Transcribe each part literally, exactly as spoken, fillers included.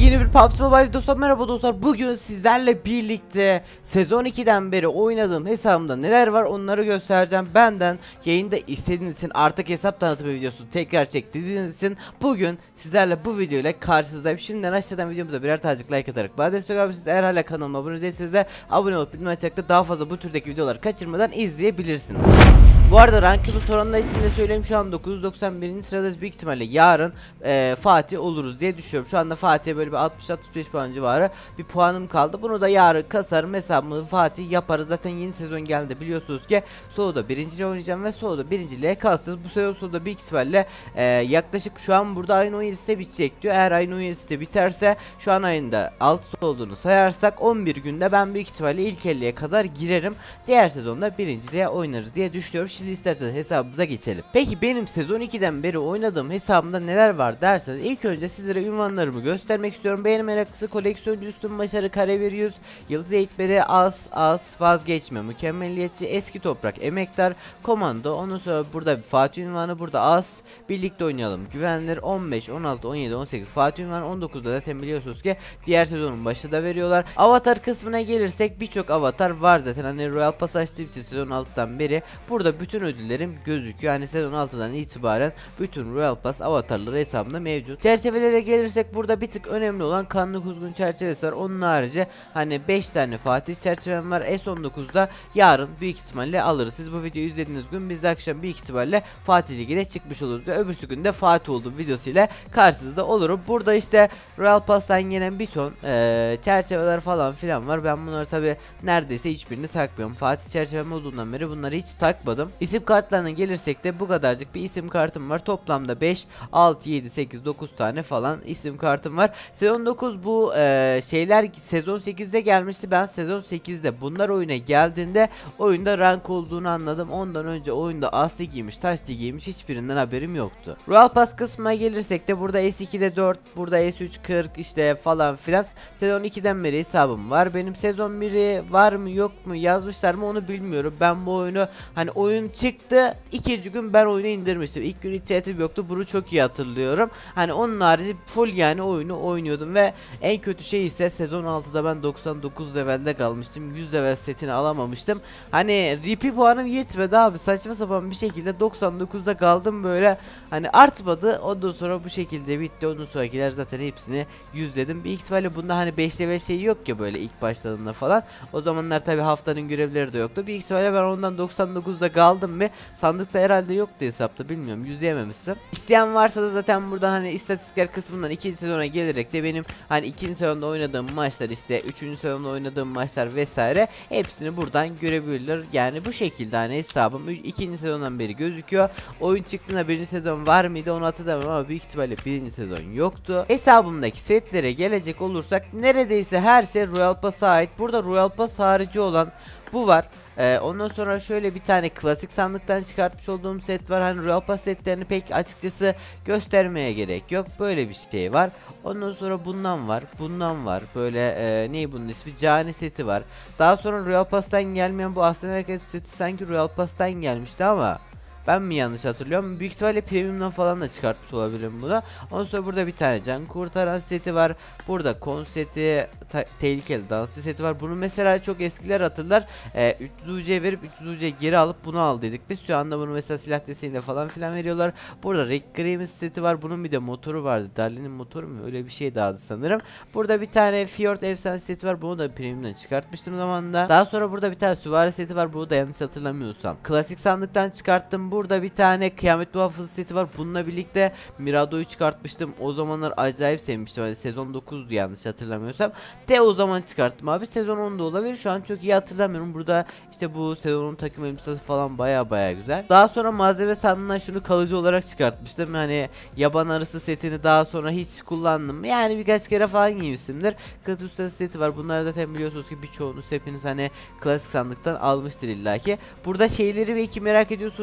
Yeni bir P U B G Mobile dostlar, merhaba dostlar. Bugün sizlerle birlikte sezon ikiden beri oynadığım hesabımda neler var onları göstereceğim. Benden yayında istediğiniz için artık hesap tanıtımı videosu tekrar çek dediğiniz için bugün sizlerle bu video ile karşınızdayım. Şimdiden aşağıdan videomuza birer tacık like atarak bana destek olabilirsiniz. Eğer hala kanalıma abone değilseniz de abone olup bildirim açarak daha fazla bu türdeki videoları kaçırmadan izleyebilirsiniz. Bu arada rankımı soranlar için de söyleyeyim, şu an dokuz yüz doksan birinci sıradayız. Büyük ihtimalle yarın e, Fatih oluruz diye düşünüyorum. Şu anda Fatih'e böyle bir altmış altmış beş puan civarı bir puanım kaldı. Bunu da yarın kasarım, hesabımı Fatih yaparız. Zaten yeni sezon geldi, biliyorsunuz ki Solo'da birinciliğe oynayacağım ve Solo'da birinciliğe kastız. Bu sezon Solo'da büyük ihtimalle e, yaklaşık şu an burada ayın on yedisinde bitecek diyor. Eğer ayın on yedisinde biterse, şu an ayında altı olduğunu sayarsak on bir günde ben büyük ihtimalle ilk elliye kadar girerim. Diğer sezonda birinciliğe oynarız diye düşünüyorum. Şimdi isterseniz hesabımıza geçelim. Peki benim sezon ikiden beri oynadığım hesabımda neler var derseniz, ilk önce sizlere ünvanlarımı göstermek istiyorum. Beğeni meraklısı, koleksiyoncu, üstün başarı, kare bir yüz, yıldız eğitmeni, az az vazgeçme, mükemmeliyetçi, eski toprak, emektar, komando. Ondan sonra burada Fatih ünvanı, burada az, birlikte oynayalım, güvenilir, on beş, on altı, on yedi, on sekiz Fatih ünvanı, on dokuzda zaten biliyorsunuz ki diğer sezonun başı da veriyorlar. Avatar kısmına gelirsek birçok avatar var zaten. Hani Royal Pass açtığım için sezon altıdan beri burada bütün ödüllerim gözüküyor. Yani sezon altıdan itibaren bütün Royal Pass avatarları hesabımda mevcut. Çerçevelere gelirsek burada bir tık önemli olan kanlı kuzgun çerçevesi var. Onun harici hani beş tane Fatih çerçevem var. S on dokuzda yarın büyük ihtimalle alırız. Siz bu videoyu izlediğiniz gün biz akşam büyük ihtimalle Fatih Ligi'ne çıkmış oluruz ve öbürsü günde Fatih olduğum videosuyla karşınızda olurum. Burada işte Royal Pass'tan gelen bir ton ee, çerçeveler falan filan var. Ben bunları tabi neredeyse hiçbirini takmıyorum. Fatih çerçevem olduğundan beri bunları hiç takmadım. İsim kartlarına gelirsek de bu kadarcık bir isim kartım var. Toplamda beş, altı, yedi, sekiz, dokuz tane falan isim kartım var. Sezon dokuz bu e, şeyler sezon sekizde gelmişti. Ben sezon sekizde bunlar oyuna geldiğinde oyunda rank olduğunu anladım. Ondan önce oyunda as ligiymiş, taş ligiymiş, hiçbirinden haberim yoktu. Royal Pass kısmına gelirsek de burada S iki'de dört, burada S üç kırk işte falan filan. Sezon ikiden beri hesabım var. Benim sezon biri var mı yok mu yazmışlar mı onu bilmiyorum. Ben bu oyunu hani oyun çıktı, ikinci gün ben oyunu indirmiştim. İlk gün internetim yoktu, bunu çok iyi hatırlıyorum. Hani onun harici full yani oyunu oynuyordum ve en kötü şey ise sezon altıda ben doksan dokuz levelde kalmıştım. yüz level setini alamamıştım. Hani R P puanım yetmedi abi, saçma sapan bir şekilde doksan dokuzda kaldım böyle. Hani artmadı, ondan sonra bu şekilde bitti. Ondan sonrakiler zaten hepsini yüzledim. Bir ihtimalle bunda hani beş level şey yok ya böyle ilk başladığında falan. O zamanlar tabi haftanın görevleri de yoktu. Bir ihtimalle ben ondan doksan dokuzda kaldım mı? Sandıkta herhalde yoktu hesapta, bilmiyorum, yüzleyememişsin. İsteyen varsa da zaten buradan hani istatistikler kısmından ikinci sezona gelerek de benim hani ikinci sezonda oynadığım maçlar, işte üçüncü sezonda oynadığım maçlar vesaire hepsini buradan görebilirler. Yani bu şekilde hani hesabım ikinci sezondan beri gözüküyor. Oyun çıktığında birinci sezon var mıydı onu hatırlamıyorum ama büyük ihtimalle birinci sezon yoktu. Hesabımdaki setlere gelecek olursak neredeyse her şey Royal Pass'a ait. Burada Royal Pass harici olan bu var. Ee, ondan sonra şöyle bir tane klasik sandıktan çıkartmış olduğum set var. Hani Royal Pass setlerini pek açıkçası göstermeye gerek yok. Böyle bir şey var. Ondan sonra bundan var. Bundan var. Böyle e, ney bunun ismi? Cani seti var. Daha sonra Royal Pass'tan gelmeyen bu Aslan Hareket seti sanki Royal Pass'tan gelmişti ama ben mi yanlış hatırlıyorum? Büyük ihtimalle premium'dan falan da çıkartmış olabilirim bunu. Ondan sonra burada bir tane can kurtaran seti var. Burada kon seti, tehlikeli dansçı seti var. Bunu mesela çok eskiler hatırlar. Ee, üç yüz U C verip üç yüz U C geri alıp bunu al dedik biz. Şu anda bunu mesela silah desteğiyle falan filan veriyorlar. Burada Rick Grimes seti var. Bunun bir de motoru vardı. Darlin'in motoru mu? Öyle bir şey daha sanırım. Burada bir tane Fjord efsane seti var. Bunu da premium'dan çıkartmıştım zamanında. Daha sonra burada bir tane süvari seti var. Bunu da yanlış hatırlamıyorsam klasik sandıktan çıkarttım. Burada bir tane kıyamet muhafızı seti var. Bununla birlikte Mirado'yu çıkartmıştım. O zamanlar acayip sevmiştim. Hani sezon dokuzdu yanlış hatırlamıyorsam. De o zaman çıkarttım abi. Sezon onda olabilir. Şu an çok iyi hatırlamıyorum. Burada işte bu sezonun takım elbisesi falan baya baya güzel. Daha sonra malzeme sandığından şunu kalıcı olarak çıkartmıştım. Hani yaban arısı setini daha sonra hiç kullandım. Yani birkaç kere falan giymişimdir. Kılıç ustası seti var. Bunları zaten biliyorsunuz ki birçoğunuz hepiniz hani klasik sandıktan almıştır illaki. Burada şeyleri belki merak ediyorsunuzdur diye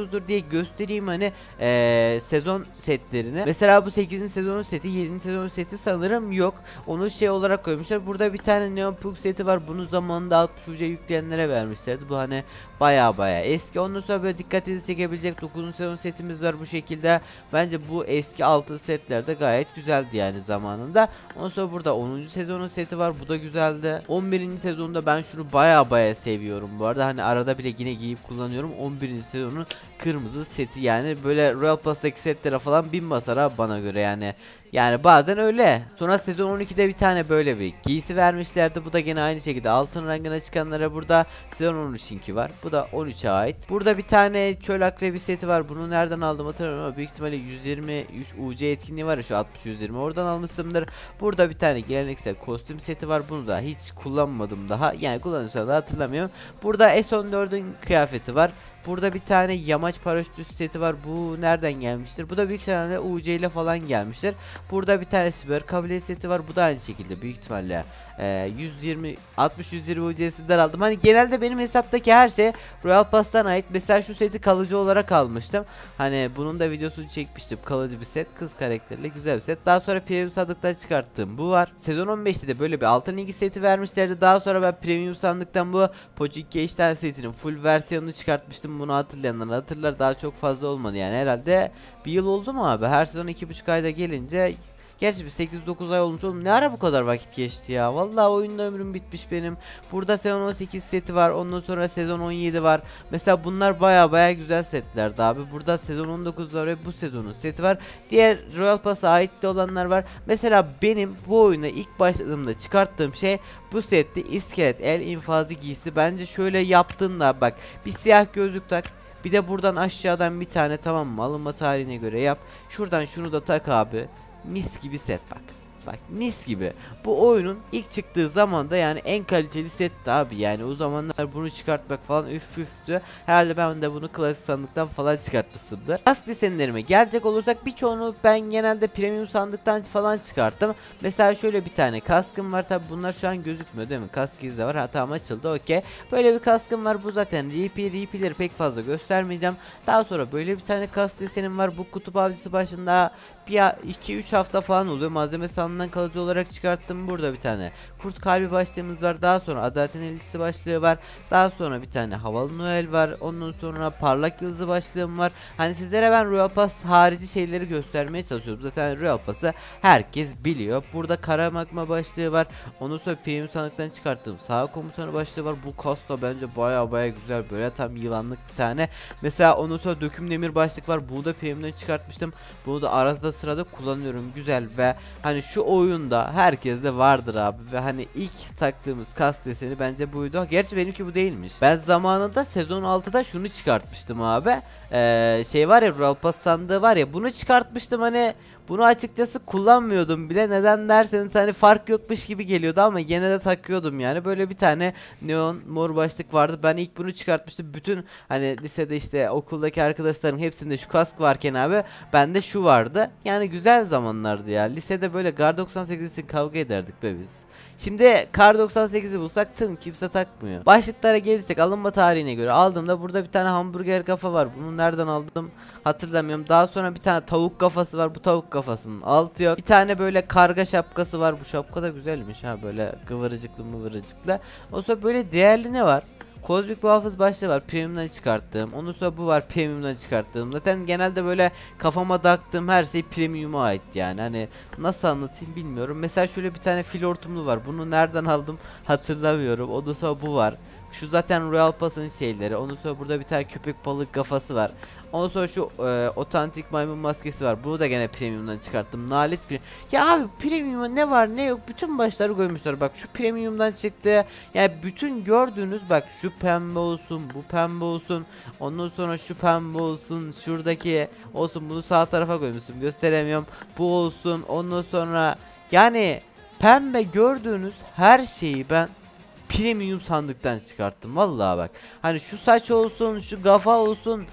göstereyim hani ee, sezon setlerini. Mesela bu sekizinci sezonun seti, yedinci sezonun seti sanırım yok. Onu şey olarak koymuşlar. Burada bir tane Neon Pug seti var. Bunu zamanında altmış ucuya yükleyenlere vermişlerdi. Bu hani baya baya eski. Ondan sonra böyle dikkatinizi çekebilecek dokuzuncu sezon setimiz var bu şekilde. Bence bu eski altın setler de gayet güzeldi yani zamanında. Ondan sonra burada onuncu sezonun seti var. Bu da güzeldi. on birinci sezonda ben şunu baya baya seviyorum bu arada. Hani arada bile yine giyip kullanıyorum. on birinci sezonun kırmızı seti yani böyle Royal Pass'taki setlere falan bin basar abi bana göre yani. Yani bazen öyle. Sonra sezon on ikide bir tane böyle bir giysi vermişlerdi. Bu da gene aynı şekilde altın rengine çıkanlara burada sezon on üç'inki var. Bu da on üçe ait. Burada bir tane çöl akrebi seti var. Bunu nereden aldım hatırlamıyorum ama büyük ihtimalle yüz yirmi üç U C etkinliği var ya, şu altmış yüz yirmi oradan almışımdır. Burada bir tane geleneksel kostüm seti var. Bunu da hiç kullanmadım daha. Yani kullanırsam da hatırlamıyorum. Burada S on dört'ün kıyafeti var. Burada bir tane yamaç paraşütü seti var. Bu nereden gelmiştir? Bu da büyük ihtimalle U C ile falan gelmiştir. Burada bir tane siber kabile seti var. Bu da aynı şekilde büyük ihtimalle e, yüz yirmi altmış yüz yirmi U C'sinden aldım. Hani genelde benim hesaptaki her şey Royal Pass'tan ait. Mesela şu seti kalıcı olarak almıştım. Hani bunun da videosunu çekmiştim. Kalıcı bir set, kız karakterli güzel bir set. Daha sonra premium sandıktan çıkarttığım bu var. Sezon on beş'te de böyle bir altın ilgi seti vermişlerdi. Daha sonra ben premium sandıktan bu Pochinki H setinin full versiyonunu çıkartmıştım. Bunu hatırlayanlar hatırlar, daha çok fazla olmadı yani herhalde bir yıl oldu mu abi, her sezon iki buçuk ayda gelince. Gerçi bir sekiz dokuz ay olmuş oğlum, ne ara bu kadar vakit geçti ya, vallahi oyunda ömrüm bitmiş benim. Burada sezon on sekiz seti var, ondan sonra sezon on yedi var. Mesela bunlar baya baya güzel setlerdi abi. Burada sezon on dokuz var ve bu sezonun seti var. Diğer Royal Pass'a ait de olanlar var. Mesela benim bu oyuna ilk başladığımda çıkarttığım şey bu setti, iskelet el infazı giysi. Bence şöyle yaptığında bak, bir siyah gözlük tak, bir de buradan aşağıdan bir tane, tamam mı, alınma tarihine göre yap. Şuradan şunu da tak abi. Mis gibi set bak. Bak mis gibi. Bu oyunun ilk çıktığı zamanda yani en kaliteli setti abi. Yani o zamanlar bunu çıkartmak falan üf üftü. Herhalde ben de bunu klasik sandıktan falan çıkartmışımdır. Kask desenlerime gelecek olursak birçoğunu ben genelde premium sandıktan falan çıkarttım. Mesela şöyle bir tane kaskım var. Tabi bunlar şu an gözükmüyor değil mi? Kask izle var. Hatam açıldı, okey. Böyle bir kaskım var. Bu zaten R P. R P'leri pek fazla göstermeyeceğim. Daha sonra böyle bir tane kask desenim var. Bu kutup avcısı başında bir iki üç hafta falan oluyor. Malzeme sandığından kalıcı olarak çıkarttım. Burada bir tane kurt kalbi başlığımız var. Daha sonra adaletin elçisi başlığı var. Daha sonra bir tane havalı Noel var. Ondan sonra parlak yıldızı başlığım var. Hani sizlere ben Royal Pass harici şeyleri göstermeye çalışıyorum. Zaten Royal Pass'ı herkes biliyor. Burada kara magma başlığı var. Ondan sonra premium sandıktan çıkarttığım sağ komutanı başlığı var. Bu kas da bence baya baya güzel. Böyle tam yılanlık bir tane. Mesela ondan sonra döküm demir başlık var. Bunu da premium'dan çıkartmıştım. Bunu da arada sırada kullanıyorum, güzel. Ve hani şu oyunda herkeste vardır abi ve hani ilk taktığımız kas deseni bence buydu. Gerçi benimki bu değilmiş. Ben zamanında sezon altıda şunu çıkartmıştım abi. Ee, şey var ya, Royal Pass sandığı var ya, bunu çıkartmıştım. Hani bunu açıkçası kullanmıyordum bile. Neden derseniz hani fark yokmuş gibi geliyordu ama gene de takıyordum yani. Böyle bir tane neon mor başlık vardı. Ben ilk bunu çıkartmıştım. Bütün hani lisede işte okuldaki arkadaşlarım hepsinde şu kask varken abi bende şu vardı. Yani güzel zamanlardı ya. Lisede böyle Kar doksan sekiz için kavga ederdik be biz. Şimdi Kar doksan sekizi bulsak tın kimse takmıyor. Başlıklara gelirsek alınma tarihine göre aldığımda burada bir tane hamburger kafa var. Bunu nereden aldım hatırlamıyorum. Daha sonra bir tane tavuk kafası var. Bu tavuk kafasının altı yok. Bir tane böyle karga şapkası var. Bu şapka da güzelmiş ha, böyle kıvırcıklı mıvırcıklı. O sonra böyle değerli ne var? Kozmik muhafız başlığı var, premium'dan çıkarttığım. Ondan sonra bu var, premium'dan çıkarttığım. Zaten genelde böyle kafama taktığım her şey premium'a ait yani. Hani nasıl anlatayım bilmiyorum. Mesela şöyle bir tane fil hortumlu var. Bunu nereden aldım hatırlamıyorum. Ondan sonra bu var. Şu zaten Royal Pass'ın şeyleri. Ondan sonra burada bir tane köpek balık kafası var. Ondan sonra şu e, otantik maymun maskesi var. Bunu da gene premium'dan çıkarttım. Nalet premium. Ya abi premium'a ne var ne yok bütün başları koymuşlar. Bak şu premium'dan çıktı. Yani bütün gördüğünüz bak, şu pembe olsun, bu pembe olsun. Ondan sonra şu pembe olsun, şuradaki olsun. Bunu sağ tarafa koymuşum, gösteremiyorum. Bu olsun. Ondan sonra yani pembe gördüğünüz her şeyi ben premium sandıktan çıkarttım vallahi bak. Hani şu saç olsun, şu kafa olsun,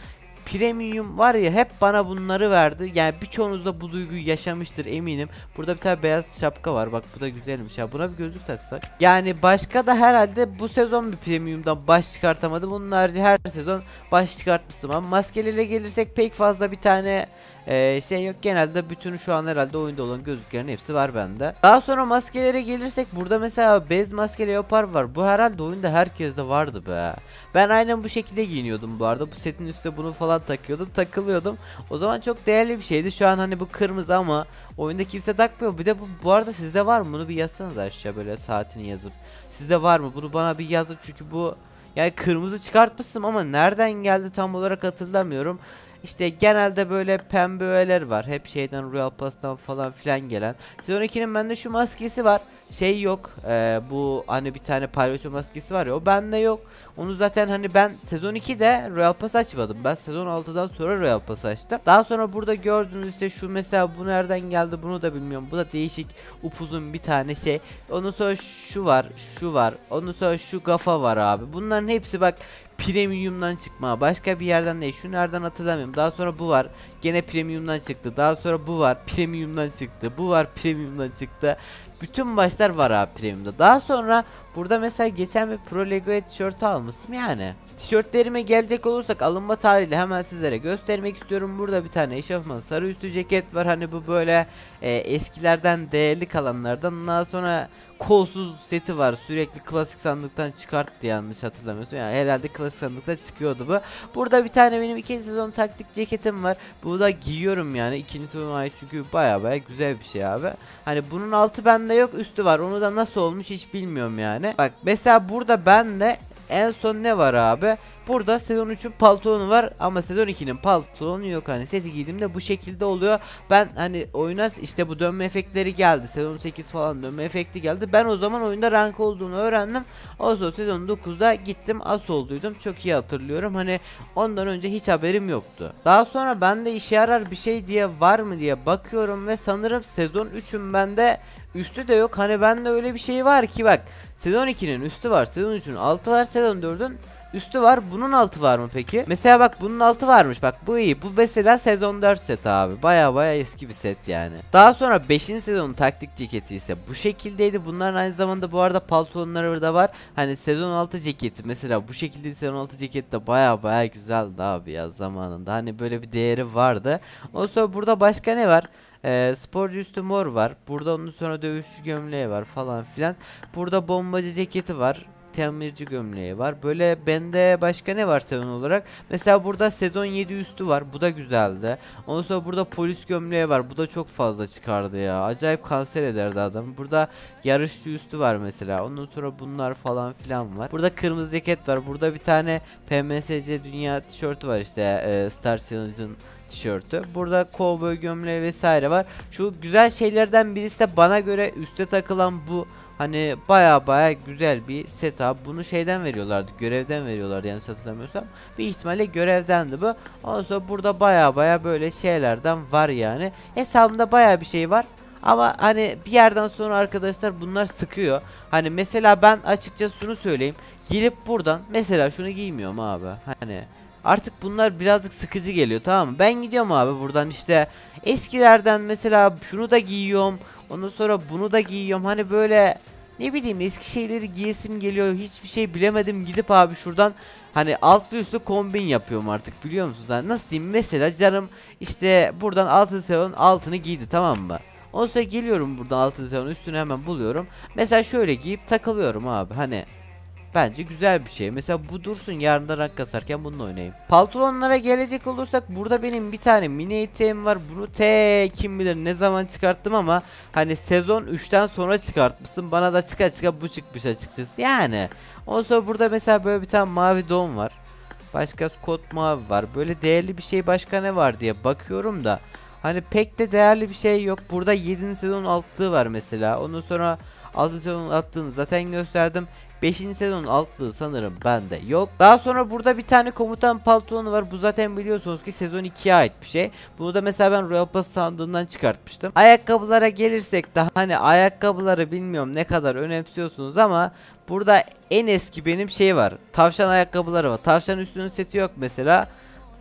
premium var ya, hep bana bunları verdi. Yani birçoğunuz da bu duyguyu yaşamıştır eminim. Burada bir tane beyaz şapka var. Bak bu da güzelmiş ya. Buna bir gözlük taksak. Yani başka da herhalde bu sezon bir premiumdan baş çıkartamadım. Bunun harici her sezon baş çıkartmıştım ama maskelere gelirsek pek fazla bir tane Ee, şey yok. Genelde bütün şu an herhalde oyunda olan gözlüklerin hepsi var bende. Daha sonra maskelere gelirsek burada mesela bez maske leopar var. Bu herhalde oyunda herkeste vardı be. Ben aynen bu şekilde giyiniyordum bu arada. Bu setin üstüne bunu falan takıyordum, takılıyordum. O zaman çok değerli bir şeydi. Şu an hani bu kırmızı ama oyunda kimse takmıyor. Bir de bu, bu arada sizde var mı? Bunu bir yazsanız aşağı böyle saatini yazıp. Sizde var mı? Bunu bana bir yazın çünkü bu yani kırmızı çıkartmıştım ama nereden geldi tam olarak hatırlamıyorum. İşte genelde böyle pembe öğeler var. Hep şeyden Royal Pass'tan falan filan gelen. Sezon ikinin bende şu maskesi var. Şey yok. E, bu hani bir tane palyaço maskesi var ya, o bende yok. Onu zaten hani ben sezon ikide Royal Pass açmadım. Ben sezon altıdan sonra Royal Pass açtım. Daha sonra burada gördüğünüz işte şu mesela bu nereden geldi bunu da bilmiyorum. Bu da değişik upuzun bir tane şey. Ondan sonra şu var, şu var. Ondan sonra şu kafa var abi. Bunların hepsi bak premium'dan çıkma. Başka bir yerden değil. Şu nereden hatırlamıyorum. Daha sonra bu var. Gene premium'dan çıktı. Daha sonra bu var. Premium'dan çıktı. Bu var. Premium'dan çıktı. Bütün başlar var abi premium'da. Daha sonra burada mesela geçen bir Pro Lego'ya tişört almıştım yani. Tişörtlerime gelecek olursak alınma tarihiyle hemen sizlere göstermek istiyorum. Burada bir tane eşofman sarı üstü ceket var. Hani bu böyle e, eskilerden değerli kalanlardan. Daha sonra kolsuz seti var. Sürekli klasik sandıktan çıkarttı yanlış hatırlamıyorsam. Yani herhalde klasik sandıktan çıkıyordu bu. Burada bir tane benim ikinci sezon taktik ceketim var. Bunu da giyiyorum yani. İkinci sezon ait çünkü baya baya güzel bir şey abi. Hani bunun altı bende yok, üstü var. Onu da nasıl olmuş hiç bilmiyorum yani. Bak mesela burada bende en son ne var abi? Burada sezon üçün paltonu var ama sezon ikinin paltonu yok. Hani seti giydiğimde bu şekilde oluyor. Ben hani oyuna işte bu dönme efektleri geldi. Sezon sekiz falan dönme efekti geldi. Ben o zaman oyunda rank olduğunu öğrendim. O zaman sezon dokuzda gittim as olduydum. Çok iyi hatırlıyorum. Hani ondan önce hiç haberim yoktu. Daha sonra bende işe yarar bir şey diye var mı diye bakıyorum ve sanırım sezon üçün bende üstü de yok. Hani bende öyle bir şey var ki bak. Sezon ikinin üstü var. Sezon üçün altı var. Sezon dördün üstü var. Bunun altı var mı peki? Mesela bak bunun altı varmış. Bak bu iyi. Bu mesela sezon dört set abi. Baya baya eski bir set yani. Daha sonra beşinci sezonun taktik ceketi ise bu şekildeydi. Bunların aynı zamanda bu arada paltonları da var. Hani sezon altı ceketi mesela bu şekilde sezon altı ceket de baya baya güzeldi abi ya zamanında. Hani böyle bir değeri vardı. Ondan sonra burada başka ne var? Ee, sporcu üstü mor var. Burada ondan sonra dövüşçü gömleği var falan filan. Burada bombacı ceketi var. Tamirci gömleği var. Böyle bende başka ne var sezon olarak? Mesela burada sezon yedi üstü var. Bu da güzeldi. Ondan sonra burada polis gömleği var. Bu da çok fazla çıkardı ya. Acayip kanser ederdi adam. Burada yarışçı üstü var mesela. Ondan sonra bunlar falan filan var. Burada kırmızı ceket var. Burada bir tane P M S C dünya tişörtü var işte. E, Star Challenge'ın tişörtü. Burada kovboy gömleği vesaire var. Şu güzel şeylerden birisi de bana göre üste takılan bu. Hani baya baya güzel bir setup. Bunu şeyden veriyorlardı. Görevden veriyorlardı yanlış hatırlamıyorsam. Bir ihtimalle görevdendi bu. Ondan sonra burada baya baya böyle şeylerden var yani. Hesabımda baya bir şey var. Ama hani bir yerden sonra arkadaşlar bunlar sıkıyor. Hani mesela ben açıkçası şunu söyleyeyim. Girip buradan mesela şunu giymiyorum abi. Hani artık bunlar birazcık sıkıcı geliyor, tamam mı? Ben gidiyorum abi buradan işte eskilerden mesela şunu da giyiyorum. Ondan sonra bunu da giyiyorum. Hani böyle ne bileyim eski şeyleri giyesim geliyor. Hiçbir şey bilemedim. Gidip abi şuradan hani altlı üstlü kombin yapıyorum artık, biliyor musunuz? Hani nasıl diyeyim, mesela canım işte buradan altı sezon altını giydi, tamam mı? Ondan sonra geliyorum buradan altı sezon üstünü hemen buluyorum. Mesela şöyle giyip takılıyorum abi. Hani bence güzel bir şey. Mesela bu dursun, yarın da rank kasarken bununla oynayayım. Paltonlara gelecek olursak burada benim bir tane mini eteğim var. Bunu te kim bilir ne zaman çıkarttım ama hani sezon üçten sonra çıkartmışsın. Bana da çıka çıka bu çıkmış açıkçası. Yani ondan sonra burada mesela böyle bir tane mavi don var. Başka kot mavi var. Böyle değerli bir şey başka ne var diye bakıyorum da hani pek de değerli bir şey yok. Burada yedinci sezon altlığı var mesela. Ondan sonra altıncı sezon altlığını zaten gösterdim. beşinci sezonun altlığı sanırım bende yok. Daha sonra burada bir tane komutan paltonu var. Bu zaten biliyorsunuz ki sezon ikiye ait bir şey. Bunu da mesela ben Royal Pass sandığından çıkartmıştım. Ayakkabılara gelirsek de hani ayakkabıları bilmiyorum ne kadar önemsiyorsunuz ama burada en eski benim şey var. Tavşan ayakkabıları var. Tavşan üstünün seti yok mesela.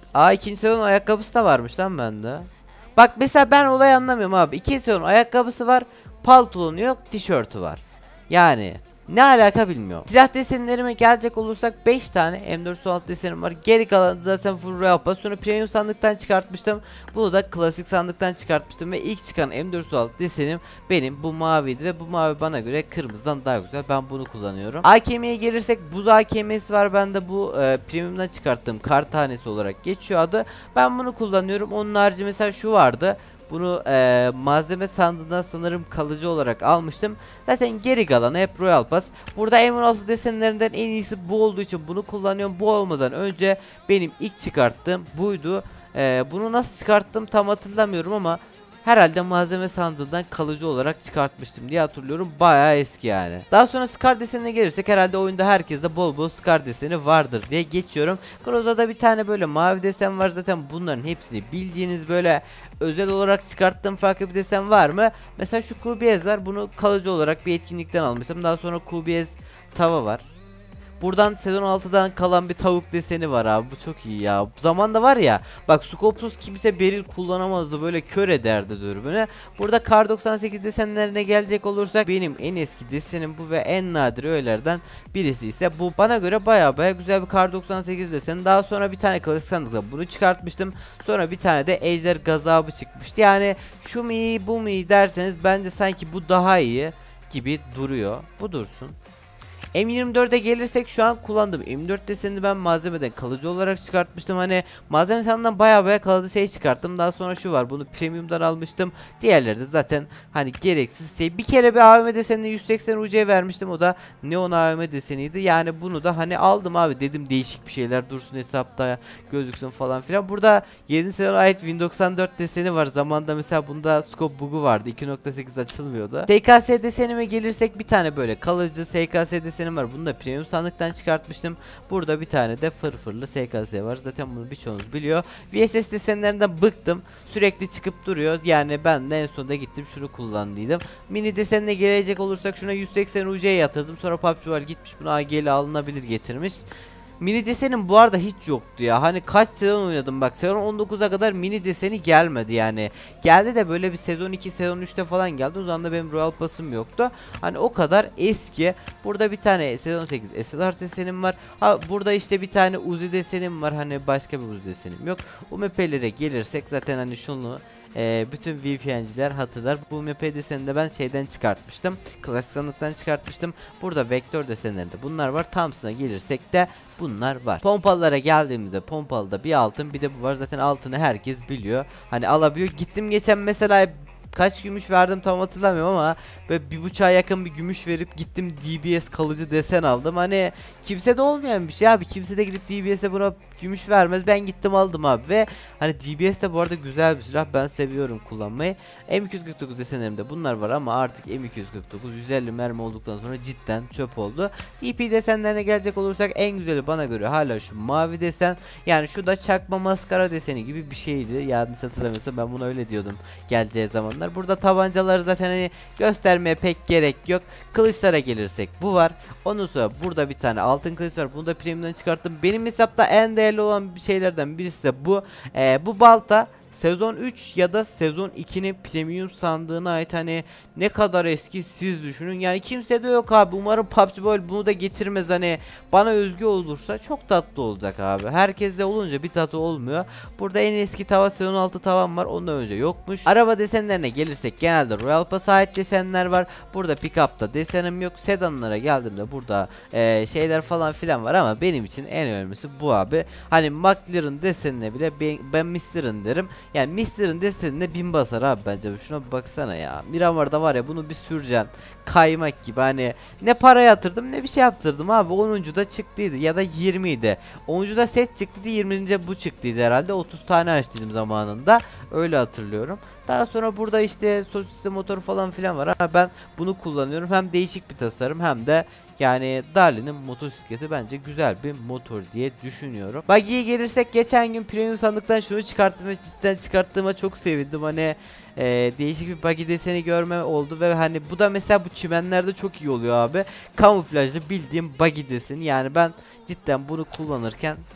Aa, ikinci sezon ayakkabısı da varmış lan bende. Bak mesela ben olayı anlamıyorum abi. İkinci sezon ayakkabısı var. Pantolonu yok, tişörtü var. Yani ne alaka bilmiyorum. Silah desenlerime gelecek olursak beş tane M dört yüz altı desenim var. Geri kalan zaten full royal pass. Sonra premium sandıktan çıkartmıştım. Bunu da klasik sandıktan çıkartmıştım ve ilk çıkan M dört yüz altı desenim benim bu maviydi ve bu mavi bana göre kırmızıdan daha güzel. Ben bunu kullanıyorum. A K M'ye gelirsek buz A K M'si var bende, bu e, premiumdan çıkarttığım kar tanesi olarak geçiyor adı. Ben bunu kullanıyorum. Onun harici mesela şu vardı. Bunu e, malzeme sandığından sanırım kalıcı olarak almıştım. Zaten geri kalanı hep Royal Pass. Burada M on altı desenlerinden en iyisi bu olduğu için bunu kullanıyorum. Bu olmadan önce benim ilk çıkarttığım buydu. E, bunu nasıl çıkarttım tam hatırlamıyorum ama herhalde malzeme sandığından kalıcı olarak çıkartmıştım diye hatırlıyorum. Bayağı eski yani. Daha sonra Scar desenine gelirsek herhalde oyunda herkeste bol bol Scar deseni vardır diye geçiyorum. Groza'da bir tane böyle mavi desen var. Zaten bunların hepsini bildiğiniz, böyle özel olarak çıkarttığım farklı bir desen var mı? Mesela şu Q B S var. Bunu kalıcı olarak bir etkinlikten almıştım. Daha sonra Q B S tava var. Buradan sezon altıdan kalan bir tavuk deseni var abi. Bu çok iyi ya. Zamanda var ya. Bak skopsuz kimse beril kullanamazdı. Böyle kör ederdi dürbünü. Burada kar doksan sekiz desenlerine gelecek olursak benim en eski desenim bu ve en nadir öğelerden birisi ise bu. Bana göre baya baya güzel bir kar doksan sekiz deseni. Daha sonra bir tane klasik sandıkla bunu çıkartmıştım. Sonra bir tane de ejder gazabı çıkmıştı. Yani şu mu iyi bu mu iyi derseniz bence sanki bu daha iyi gibi duruyor. Bu dursun. M yirmi dört'e gelirsek şu an kullandım. M dört desenini ben malzemeden kalıcı olarak çıkartmıştım. Hani malzeme sandığından baya baya kalıcı şey çıkarttım. Daha sonra şu var. Bunu premium'dan almıştım. Diğerleri de zaten hani gereksiz şey. Bir kere bir A V M desenini yüz seksen U C vermiştim. O da neon A V M deseniydi. Yani bunu da hani aldım abi. Dedim değişik bir şeyler dursun hesapta gözüksün falan filan. Burada yeni sezona ait Win doksan dört deseni var. Zamanında mesela bunda scope bug'u vardı. iki nokta sekiz açılmıyordu. S K S desenime gelirsek bir tane böyle kalıcı S K S deseni var. Bunu da premium sandıktan çıkartmıştım. Burada bir tane de fırfırlı S K S var. Zaten bunu birçoğunuz biliyor. V S S desenlerinden bıktım. Sürekli çıkıp duruyor. Yani ben de en sonunda gittim şunu kullandıydım. Mini desenine gelecek olursak şuna yüz seksen U C'ye yatırdım. Sonra P U B G var gitmiş bunu A G ile alınabilir getirmiş. Mini desenim bu arada hiç yoktu ya. Hani kaç sezon oynadım bak. Sezon on dokuza kadar mini deseni gelmedi yani. Geldi de böyle bir sezon iki, sezon üçte falan geldi. O zaman da benim Royal Pass'ım yoktu. Hani o kadar eski. Burada bir tane sezon sekiz S L R desenim var. Ha burada işte bir tane Uzi desenim var. Hani başka bir Uzi desenim yok. U M P'lere gelirsek zaten hani şunu Ee, bütün V P N'ciler hatırlar. Bu M P desenini de ben şeyden çıkartmıştım. Klasik sandıktan çıkartmıştım. Burada vektör desenlerinde bunlar var. Thompson'a gelirsek de bunlar var. Pompalılara geldiğimizde pompalıda bir altın bir de bu var. Zaten altını herkes biliyor. Hani alabiliyor. Gittim geçen mesela kaç gümüş verdim tam hatırlamıyorum ama böyle bir buçuğa yakın bir gümüş verip gittim D B S kalıcı desen aldım. Hani kimsede olmayan bir şey abi. Kimse de gidip D B S'e buna gümüş vermez. Ben gittim aldım abi ve hani D B S de bu arada güzel bir silah. Ben seviyorum kullanmayı. M iki yüz kırk dokuz desenlerimde bunlar var ama artık M iki yüz kırk dokuz yüz elli mermi olduktan sonra cidden çöp oldu. D P desenlerine gelecek olursak en güzeli bana göre hala şu mavi desen. Yani şu da çakma maskara deseni gibi bir şeydi. Yanlış hatırlamıyorsam ben bunu öyle diyordum geleceği zamanlar. Burada tabancaları zaten hani göstermeye pek gerek yok. Kılıçlara gelirsek bu var. Ondan sonra burada bir tane altın kılıç var. Bunu da premium'dan çıkarttım. Benim hesapta en değerli olan bir şeylerden birisi de bu. Ee, bu balta sezon üç ya da sezon ikinin premium sandığına ait. Hani ne kadar eski siz düşünün. Yani kimse de yok abi. Umarım P U B G Mobile bunu da getirmez. Hani bana özgü olursa çok tatlı olacak abi. Herkeste olunca bir tatlı olmuyor. Burada en eski tava sezon altı tavam var. Ondan önce yokmuş. Araba desenlerine gelirsek genelde Royal Pass'a ait desenler var. Burada pick-up'ta desenim yok. Sedanlara geldiğimde burada e, şeyler falan filan var ama benim için en önemlisi bu abi. Hani McLaren desenine bile ben, ben Mister'ın derim. Yani Mister'ın desenine bin basar abi bence. Şuna bir baksana ya. Miramar'da var ya bunu bir süreceksin. Kaymak gibi hani ne para yatırdım ne bir şey yaptırdım abi. onuncuda çıktıydı ya da yirmiydi. onuncuda set çıktıydı, yirminci bu çıktıydı herhalde. otuz tane açtıydım zamanında. Öyle hatırlıyorum. Daha sonra burada işte sosisli motor falan filan var. Ama ben bunu kullanıyorum. Hem değişik bir tasarım hem de yani Darlin'in motosikleti bence güzel bir motor diye düşünüyorum. Buggy'ye gelirsek geçen gün premium sandıktan şunu çıkarttım ve cidden çıkarttığıma çok sevindim. Hani e, değişik bir buggy deseni görme oldu ve hani bu da mesela bu çimenlerde çok iyi oluyor abi. Kamuflajlı bildiğim buggy deseni. Yani ben cidden bunu kullanırken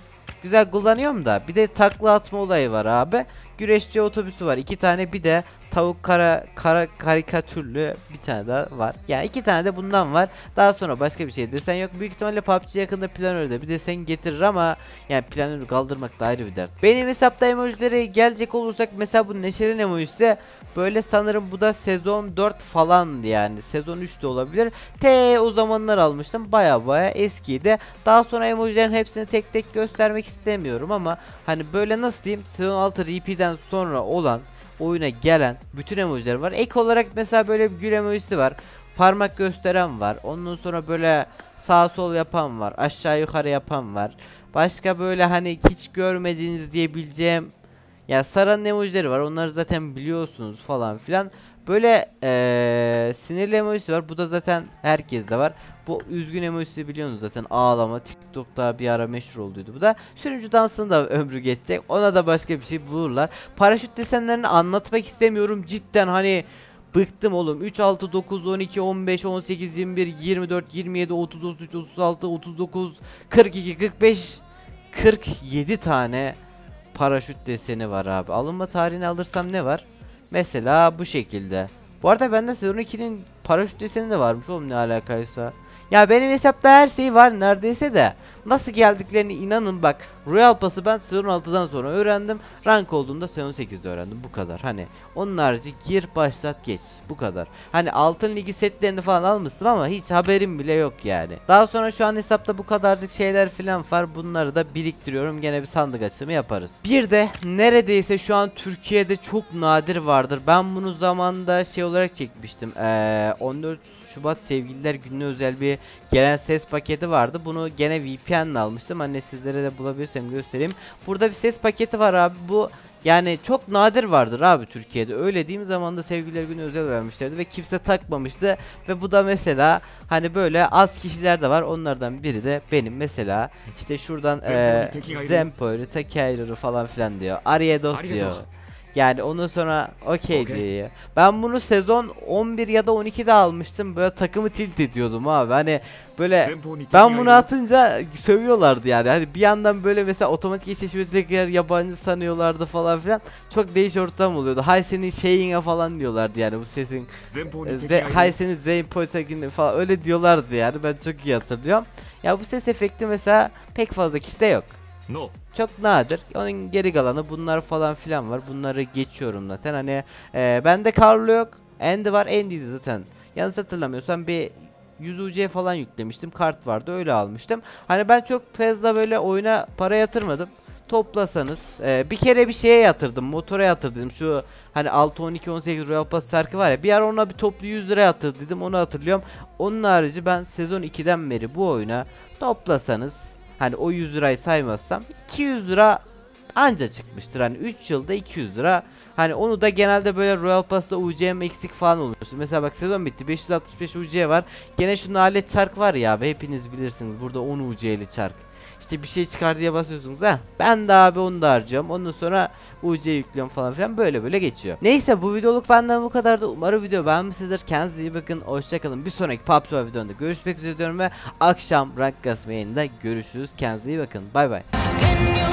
güzel kullanıyorum da bir de takla atma olayı var abi. Güreşçi otobüsü var iki tane, bir de tavuk kara kara karikatürlü bir tane daha var. Yani iki tane de bundan var. Daha sonra başka bir şey desen yok. Büyük ihtimalle P U B G yakında planörde bir desen getirir ama yani planörü kaldırmak da ayrı bir dert. Benim hesapta emojileri gelecek olursak mesela bu Neşer'in emojisi böyle, sanırım bu da sezon dört falan, yani sezon üç de olabilir. T o zamanlar almıştım, baya baya eskiydi. Daha sonra emojilerin hepsini tek tek göstermek istemiyorum ama hani böyle nasıl diyeyim, sezon altı R P'den sonra olan oyuna gelen bütün emojiler var. Ek olarak mesela böyle bir gül emojisi var. Parmak gösteren var. Ondan sonra böyle sağ sol yapan var. Aşağı yukarı yapan var. Başka böyle hani hiç görmediğiniz diyebileceğim ya saran emojileri var. Onları zaten biliyorsunuz falan filan. Böyle ee, sinirli emojisi var. Bu da zaten herkeste var. Bu üzgün emojisi biliyorsunuz zaten, ağlama. TikTok'ta bir ara meşhur olduydu bu da. Sürücü dansını da ömrü geçecek. Ona da başka bir şey bulurlar. Paraşüt desenlerini anlatmak istemiyorum. Cidden hani bıktım oğlum. üç, altı, dokuz, on iki, on beş, on sekiz, yirmi bir, yirmi dört, yirmi yedi, otuz, otuz üç, otuz altı, otuz dokuz, kırk iki, kırk beş, kırk yedi tane paraşüt deseni var abi. Alınma tarihini alırsam ne var? Mesela bu şekilde. Bu arada bende sezon ikinin paraşüt deseni de varmış oğlum, ne alakaysa. Ya benim hesapta her şey var neredeyse de. Nasıl geldiklerini inanın bak. Royal Pass'ı ben sezon altıdan sonra öğrendim. Rank olduğunda sezon sekizde öğrendim, bu kadar. Hani onun harici gir başlat geç, bu kadar. Hani altın ligi setlerini falan almıştım ama hiç haberim bile yok yani. Daha sonra şu an hesapta bu kadarcık şeyler falan var. Bunları da biriktiriyorum, gene bir sandık açımı yaparız. Bir de neredeyse şu an Türkiye'de çok nadir vardır. Ben bunu zamanında şey olarak çekmiştim. Ee, on dört Şubat Sevgililer Günü'ne özel bir gelen ses paketi vardı. Bunu gene V P N'le almıştım. Hani sizlere de bulabilirsem göstereyim. Burada bir ses paketi var abi. Bu yani çok nadir vardır abi Türkiye'de. Öyle diyeyim, zamanda Sevgililer Günü özel vermişlerdi ve kimse takmamıştı. Ve bu da mesela hani böyle az kişiler de var. Onlardan biri de benim mesela. İşte şuradan e, Zempo'yu, Takairu'yu falan filan diyor. Ariadot diyor. Yani ondan sonra okey okay diyor. Ben bunu sezon on bir ya da on ikide almıştım. Böyle takımı tilt ediyordum abi. Hani böyle ben bunu atınca sövüyorlardı yani. Hani bir yandan böyle mesela otomatik eşleşme tekrar yabancı sanıyorlardı falan filan. Çok değişik ortam oluyordu. Hay senin şeyine falan diyorlardı yani bu sesin. E, hay senin Zenpo'yu falan öyle diyorlardı yani. Ben çok iyi hatırlıyorum. Ya bu ses efekti mesela pek fazla kişide yok. No. Çok nadir. Onun geri kalanı bunlar falan filan var. Bunları geçiyorum zaten. Hani e, bende Carlo yok. Andy var. Andy'di zaten. Yanlış hatırlamıyorsam bir yüz U C falan yüklemiştim. Kart vardı, öyle almıştım. Hani ben çok fazla böyle oyuna para yatırmadım. Toplasanız e, bir kere bir şeye yatırdım. Motora yatırdım. Şu hani altı, on iki, on sekiz Royal Pass şarkı var ya. Bir ara ona bir toplu yüz lira yatırdım. Onu hatırlıyorum. Onun harici ben sezon ikiden beri bu oyuna toplasanız, hani o yüz lirayı saymazsam iki yüz lira anca çıkmıştır. Hani üç yılda iki yüz lira. Hani onu da genelde böyle Royal Pass'ta U C'm eksik falan olmuştu. Mesela bak sezon bitti, beş yüz altmış beş U C var. Gene şu nalet çark var ya abi, hepiniz bilirsiniz. Burada on U C'li çark. İşte bir şey çıkar diye basıyorsunuz ha. Ben de abi onu da harcıyorum. Ondan sonra U C yüklüyorum falan filan, böyle böyle geçiyor. Neyse bu videoluk benden bu kadardı. Umarım video beğenmişsinizdir. Kendinize iyi bakın. Hoşçakalın. Bir sonraki P U B G videomda görüşmek üzere diyorum ve akşam rank kasma yayında görüşürüz. Kendinize iyi bakın. Bay bay.